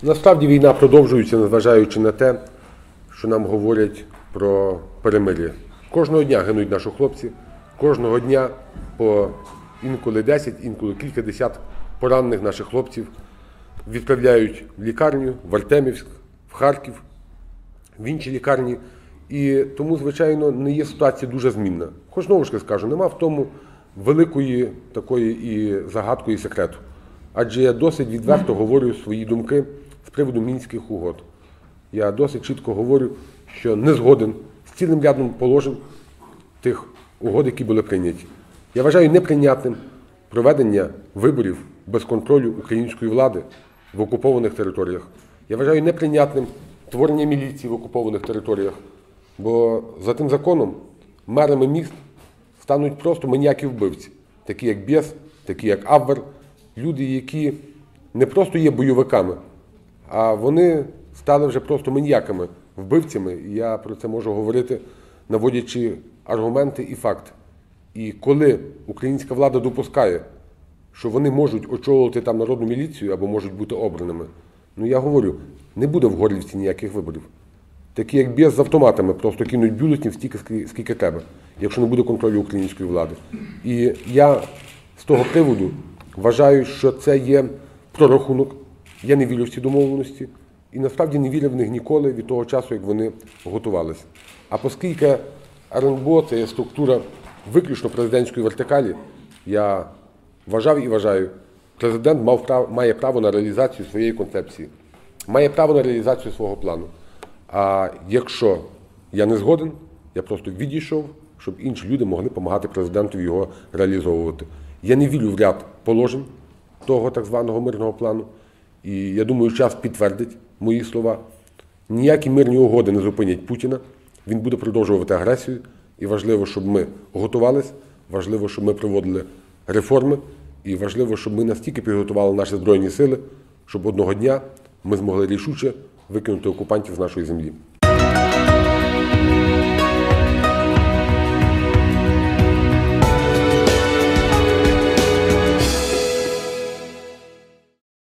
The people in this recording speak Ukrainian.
Насправді війна продовжується, незважаючи на те, що нам говорять про перемир'я. Кожного дня гинуть наші хлопці, кожного дня по інколи 10, інколи кілька десят поранених наших хлопців відправляють в лікарню, в Артемівськ, в Харків, в інші лікарні. І тому, звичайно, не є ситуація дуже змінна. Хоч знову ж скажу, нема в тому великої такої і загадки, і секрету. Адже я досить відверто говорю свої думки з приводу Мінських угод. Я досить чітко говорю, що не згоден з цілим рядом положень тих угод, які були прийняті. Я вважаю неприйнятним проведення виборів без контролю української влади в окупованих територіях. Я вважаю неприйнятним створення міліції в окупованих територіях. Бо за тим законом мерами міст стануть просто маніяки-вбивці, такі як Бєс, такі як Абвер, люди, які не просто є бойовиками, а вони стали вже просто маніяками, вбивцями. І я про це можу говорити, наводячи аргументи і факти. І коли українська влада допускає, що вони можуть очолити там народну міліцію або можуть бути обраними, я говорю, не буде в Горлівці ніяких виборів. Такі як Бєс з автоматами просто кинуть бюлетнів стільки, скільки треба, якщо не буде контролю української влади. І я з того приводу вважаю, що це є прорахунок. Я не вірю в ці домовленості і насправді не вірив в них ніколи від того часу, як вони готувалися. А оскільки РНБО – це є структура виключно президентської вертикалі, я вважав і вважаю, президент має право на реалізацію своєї концепції, має право на реалізацію свого плану. А якщо я не згоден, я просто відійшов, щоб інші люди могли допомагати президенту його реалізовувати. Я не вірю в ряд положень того так званого мирного плану. І я думаю, час підтвердить мої слова. Ніякі мирні угоди не зупинять Путіна. Він буде продовжувати агресію. І важливо, щоб ми готувалися, важливо, щоб ми проводили реформи. І важливо, щоб ми настільки підготували наші Збройні сили, щоб одного дня ми змогли рішуче викинути окупантів з нашої землі.